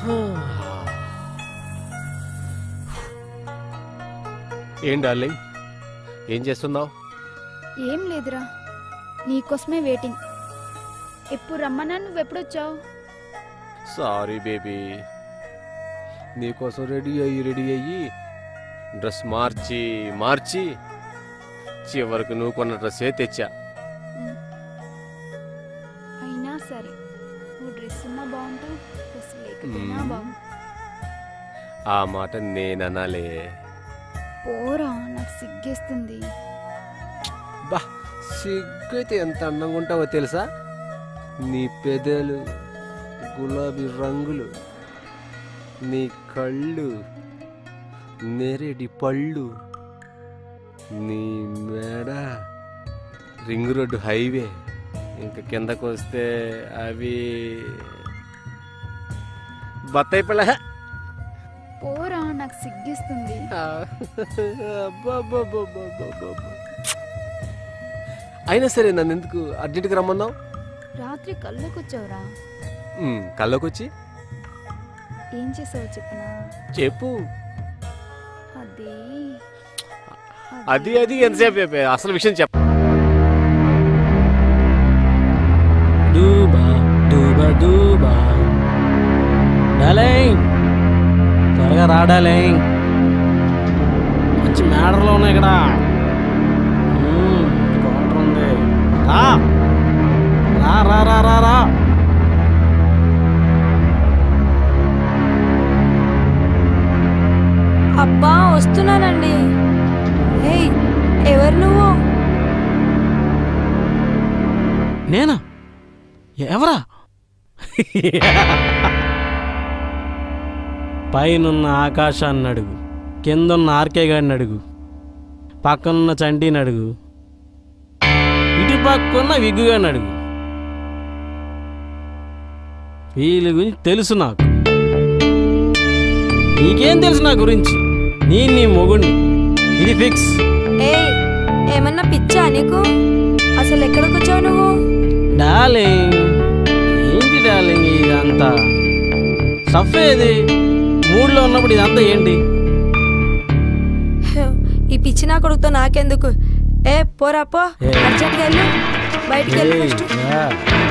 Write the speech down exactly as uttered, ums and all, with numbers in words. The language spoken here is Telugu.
ఏం డార్లింగ్, ఏం చేస్తున్నావు? ఏం లేదురా, నీకోసమే వెయిటింగ్. ఎప్పుడు రమ్మన్నా నువ్వు ఎప్పుడొచ్చావు? సారీ బేబీ, నీకోసం రెడీ అయ్యి రెడీ అయ్యి డ్రెస్ మార్చి మార్చి చివరికి నువ్వు కొన్న డ్రెస్సే తెచ్చా. అయినా సరే, నువ్వు డ్రెస్ ఉన్నా బాగుంటావు, డ్రెస్ లేకపోయినా బాగుంటావు. ఆ మాట నేననాలే. పోరా, నాకు సిగ్గేస్తుంది. బా, సిగ్గైతే ఎంత అందంగా ఉంటావో తెలుసా? నీ పెదలు గులాబీ రంగులు, నీ కళ్ళు నేరేడి పళ్ళు, నీ మేడ రింగ్ రోడ్డు హైవే, ఇంకా కిందకు వస్తే అవి బత్తాయి పళ్ళ. పోరా, నాకు సిగ్గిస్తుంది. అయినా సరే నన్ను ఎందుకు అర్జెంట్గా రమ్మన్నావు? రాత్రి కళ్ళకి వచ్చావురా. కళ్ళకి వచ్చి ఏం చేసావు చెప్పనా? చెప్పు. అది అది అది ఎంతసేపు అసలు విషయం చెప్ప. డూబా డూబా డూబా డార్లింగ్, త్వరగా రా డార్లింగ్, మంచి మేడర్లో ఉన్నాయి ఇక్కడ. కోటర్ ఉంది, రా రా రా రా రా రా. అబ్బా వస్తున్నానండి. ఏయ్, ఎవరు నువ్వు? నేనా? ఎవరా? పైనున్న ఆకాశాన్ని అడుగు, కిందున్న ఆర్కే గాడిని అడుగు, పక్కనున్న చంటీని అడుగు, ఇటు పక్కన్న విగ్గుగాడిని అడుగు. వీళ్ళ గురించి తెలుసు నాకు. నీకేం తెలుసు నా గురించి? నీ నీ మొగుణ్ణి, ఇది ఫిక్స్. ఏయ్, ఏమన్నా పిచ్చా నీకు? అసలు ఎక్కడికి వచ్చావు నువ్వు? డార్లింగ్, ఏంటి డార్లింగ్ ఇదంతా? స్టఫ్ ఏది? మూడ్లో ఉన్నప్పుడు ఇదంతా ఏంటి? ఈ పిచ్చి నా కొడుకుతో నాకెందుకు? ఏ పోరా పో, అర్జెంట్గా వెళ్ళు, బయటికి వెళ్ళు ఫస్ట్.